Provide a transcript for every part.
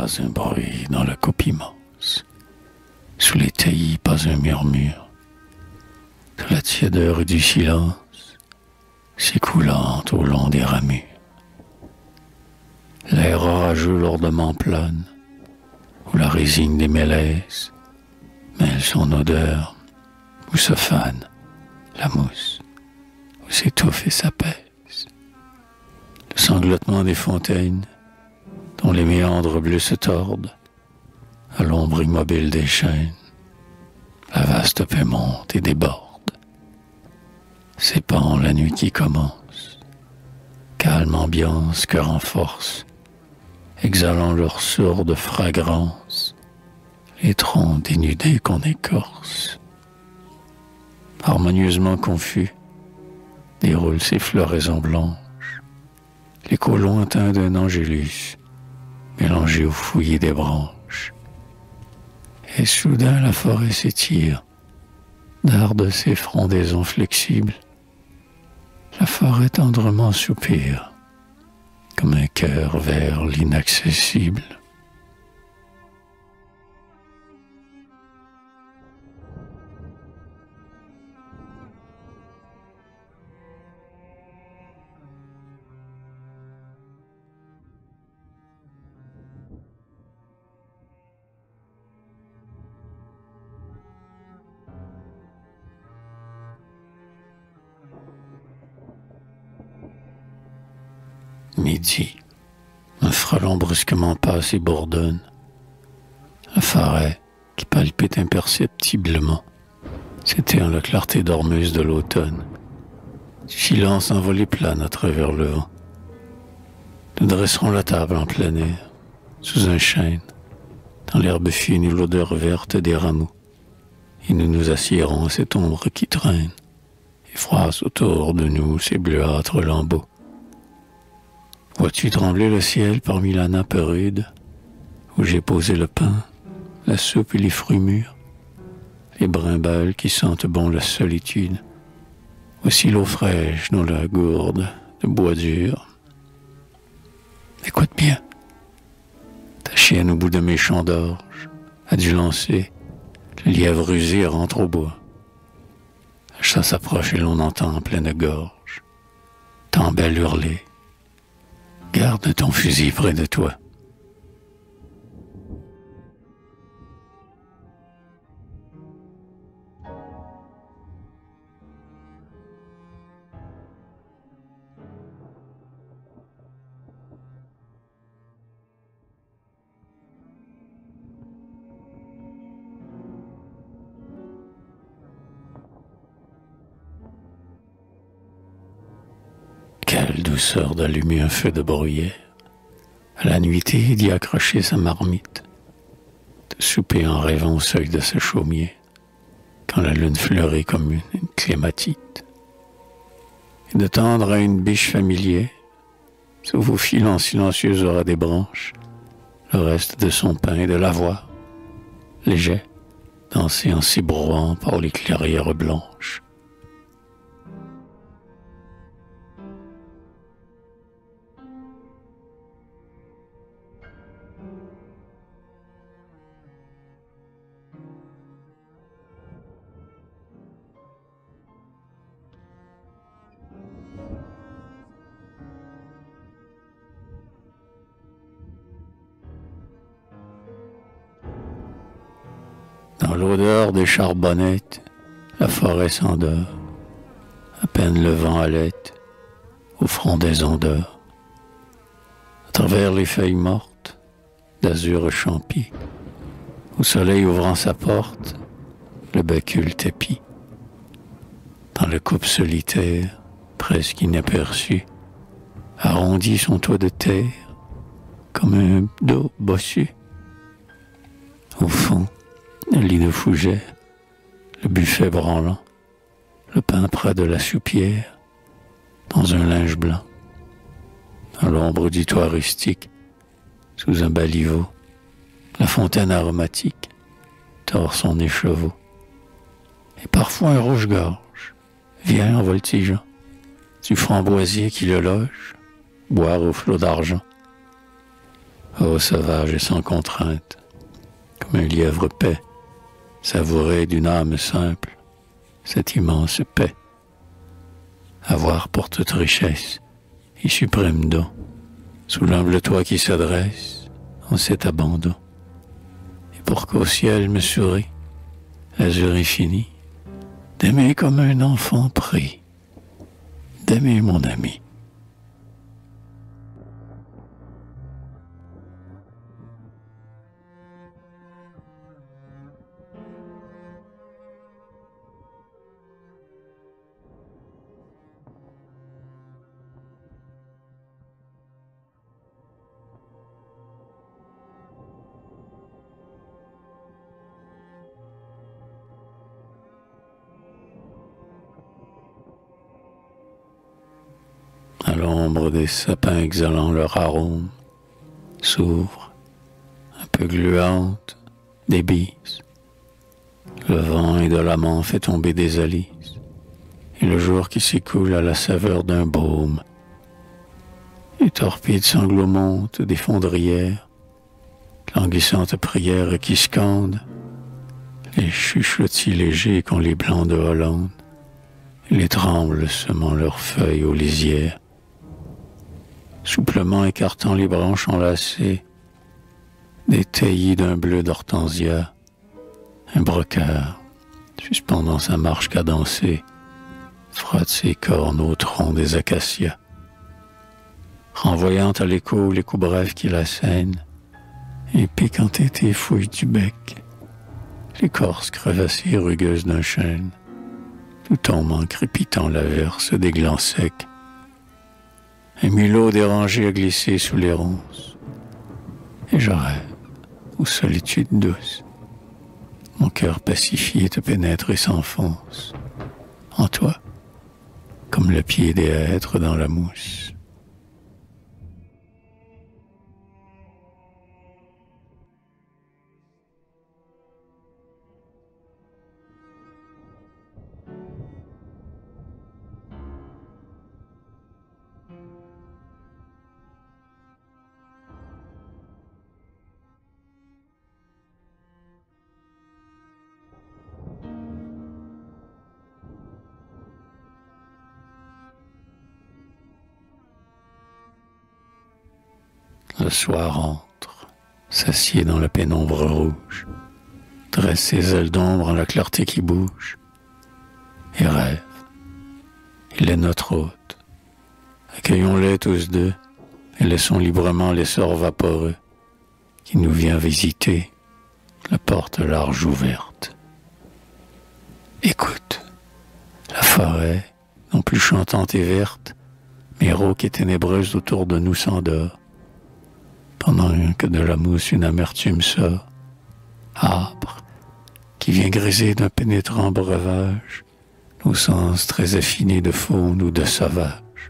pas un bruit dans la coupe immense. Sous les taillis, pas un murmure. Que la tiédeur du silence s'écoulant au long des ramures. L'air orageux lourdement plane, où la résine des mélèzes mêle son odeur, où se fane la mousse, où s'étouffe et s'apaise. Le sanglotement des fontaines, dont les méandres bleus se tordent, à l'ombre immobile des chênes, la vaste paix monte et déborde. S'épand la nuit qui commence, calme ambiance que renforce, exhalant leur sourde fragrance, les troncs dénudés qu'on écorce. Harmonieusement confus, déroulent ces floraisons blanches, l'écho lointain d'un angélus, mélangé au fouillis des branches. Et soudain la forêt s'étire, darde ses frondaisons flexibles. La forêt tendrement soupire, comme un cœur vers l'inaccessible. Midi, un frelon brusquement passe et bourdonne. La forêt, qui palpite imperceptiblement, s'éteint la clarté dormeuse de l'automne. Du silence envolé plane à travers le vent. Nous dresserons la table en plein air, sous un chêne, dans l'herbe fine et l'odeur verte des rameaux, et nous nous assiérons à cette ombre qui traîne et froisse autour de nous ces bleuâtres lambeaux. Vois-tu trembler le ciel parmi la nappe rude, où j'ai posé le pain, la soupe et les fruits mûrs, les brimbales qui sentent bon la solitude, aussi l'eau fraîche dans la gourde de bois dur. Écoute bien, ta chienne au bout de mes champs d'orge a dû lancer, le lièvre rusé rentre au bois. Le chat s'approche et l'on entend en pleine gorge, tant belle hurler. Garde ton fusil près de toi. Quelle douceur d'allumer un feu de bruyère, à la nuitée d'y accrocher sa marmite, de souper en rêvant au seuil de ce chaumier, quand la lune fleurit comme une clématite, et de tendre à une biche familière, sous vos filants silencieux aura des branches, le reste de son pain et de la voix, léger, dansé en s'ébrouant par les clairières blanches. Dans l'odeur des charbonnettes, la forêt s'endort. À peine le vent halète au front des ondeurs. À travers les feuilles mortes, d'azur champi, au soleil ouvrant sa porte, le bacul tapis. Dans le coupe solitaire, presque inaperçu, arrondit son toit de terre, comme un dos bossu. Au fond, un lit de fougère, le buffet branlant, le pain près de la soupière, dans un linge blanc. À l'ombre du toit rustique, sous un baliveau, la fontaine aromatique tord son écheveau. Et parfois un rouge-gorge vient en voltigeant du framboisier qui le loge, boire au flot d'argent. ô sauvage et sans contrainte, comme un lièvre paix, savourer d'une âme simple cette immense paix. Avoir pour toute richesse et suprême don, sous l'humble toit qui s'adresse en cet abandon. Et pour qu'au ciel me sourie l'azur infini, d'aimer comme un enfant pris, d'aimer mon ami. À l'ombre des sapins exhalant leur arôme, s'ouvre, un peu gluante, des bises. Le vent indolemment fait tomber des alices, et le jour qui s'écoule à la saveur d'un baume. Les torpides sanglots montent des fondrières, languissantes prières qui scandent, les chuchotis légers qu'ont les blancs de Hollande, et les trembles semant leurs feuilles aux lisières. Souplement écartant les branches enlacées, des taillis d'un bleu d'hortensia, un brocard, suspendant sa marche cadencée, frotte ses cornes au tronc des acacias. Renvoyant à l'écho les coups brefs qui l'assènent, et piquant été fouille du bec, l'écorce crevassée rugueuse d'un chêne, tout tombe en crépitant l'averse des glands secs. Un mulot dérangé a glissé sous les ronces, et je rêve aux solitudes douces. Mon cœur pacifié te pénètre et s'enfonce en toi, comme le pied des hêtres dans la mousse. Le soir entre, s'assied dans la pénombre rouge, dresse ses ailes d'ombre en la clarté qui bouge, et rêve. Il est notre hôte. Accueillons-les tous deux, et laissons librement l'essor vaporeux qui nous vient visiter, la porte large ouverte. Écoute, la forêt, non plus chantante et verte, mais rauque et ténébreuse autour de nous s'endort, pendant que de la mousse une amertume sort, âpre, qui vient griser d'un pénétrant breuvage nos sens très affinés de faune ou de sauvage.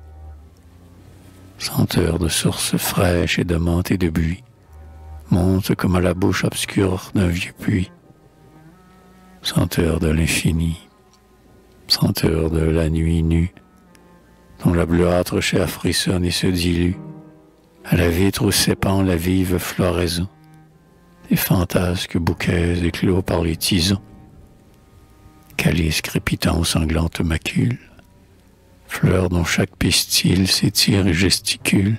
Senteur de sources fraîches et de menthe et de buis, monte comme à la bouche obscure d'un vieux puits. Senteur de l'infini, senteur de la nuit nue, dont la bleuâtre chair frissonne et se dilue, à la vitre où s'épand la vive floraison, des fantasques bouquets éclos par les tisons, calices crépitants aux sanglantes macules, fleurs dont chaque pistil s'étire et gesticule,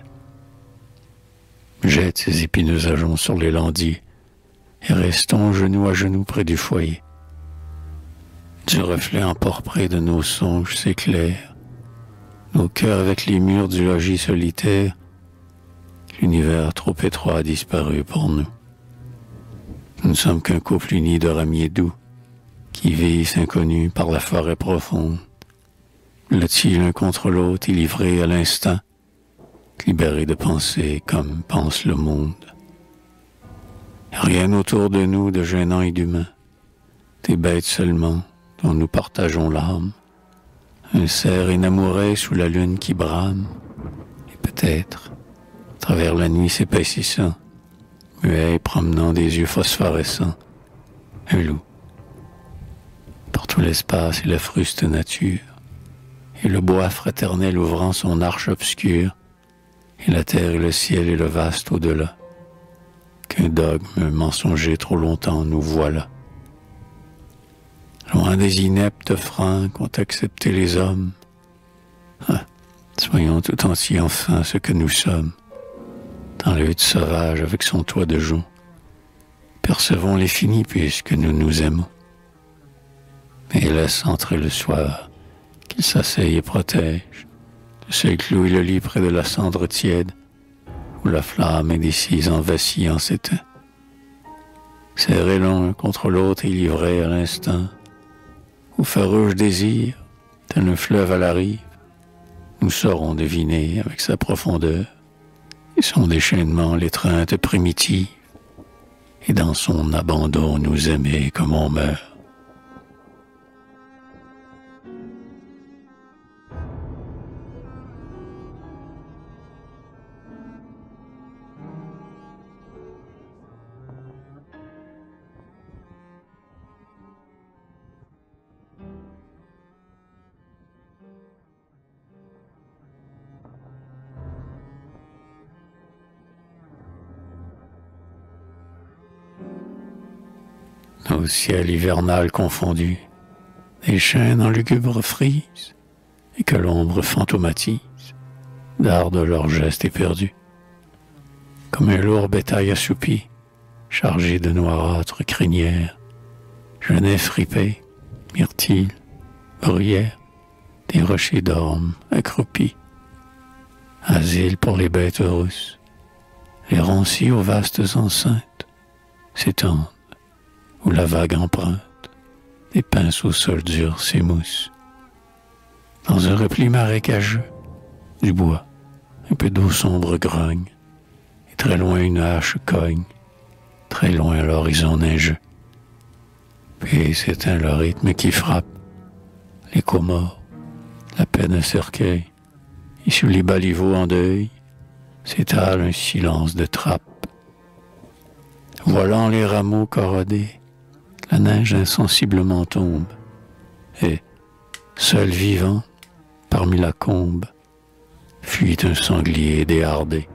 jette ses épineux ajoncs sur les landiers, et restons genou à genoux près du foyer. Du reflet emporpré de nos songes s'éclairent, nos cœurs avec les murs du logis solitaire. L'univers trop étroit a disparu pour nous. Nous ne sommes qu'un couple uni de ramiers doux, qui vivent inconnus par la forêt profonde, blottis l'un contre l'autre et livrés à l'instant, libérés de penser comme pense le monde. Rien autour de nous de gênant et d'humain, des bêtes seulement dont nous partageons l'âme, un cerf inamouré sous la lune qui brame, et peut-être, à travers la nuit s'épaississant, muet promenant des yeux phosphorescents, un loup. Par tout l'espace et la fruste nature, et le bois fraternel ouvrant son arche obscure, et la terre et le ciel et le vaste au-delà, qu'un dogme mensonger trop longtemps nous voilà. Loin des ineptes freins qu'ont accepté les hommes, soyons tout entiers enfin ce que nous sommes, dans le hutte sauvage avec son toit de jonc. Percevons les finis puisque nous nous aimons. Et laisse entrer le soir, qu'il s'asseye et protège, de ce clou et le lit près de la cendre tiède, où la flamme indécise en vacillant s'éteint. Serrés l'un contre l'autre et livrés à l'instinct, au farouche désir, tel un fleuve à la rive, nous saurons deviner avec sa profondeur et son déchaînement l'étreinte primitive, et dans son abandon nous aimer comme on meurt. Au ciel hivernal confondu, des chaînes en lugubre frise, et que l'ombre fantomatise, dardent leurs gestes éperdus. Comme un lourd bétail assoupi, chargé de noirâtre crinière, genêts fripés, myrtilles, bruyères, des rochers dorment accroupis. Asile pour les bêtes russes, les roncis aux vastes enceintes s'étendent, où la vague empreinte des pinces au sol dur s'émousse. Dans un repli marécageux, du bois, un peu d'eau sombre grogne, et très loin une hache cogne, très loin l'horizon neigeux. Puis s'éteint le rythme qui frappe, l'écho mort, la peine un cercueil, et sous les baliveaux en deuil, s'étale un silence de trappe. Volant les rameaux corrodés, la neige insensiblement tombe, et, seul vivant, parmi la combe, fuit un sanglier déhardé.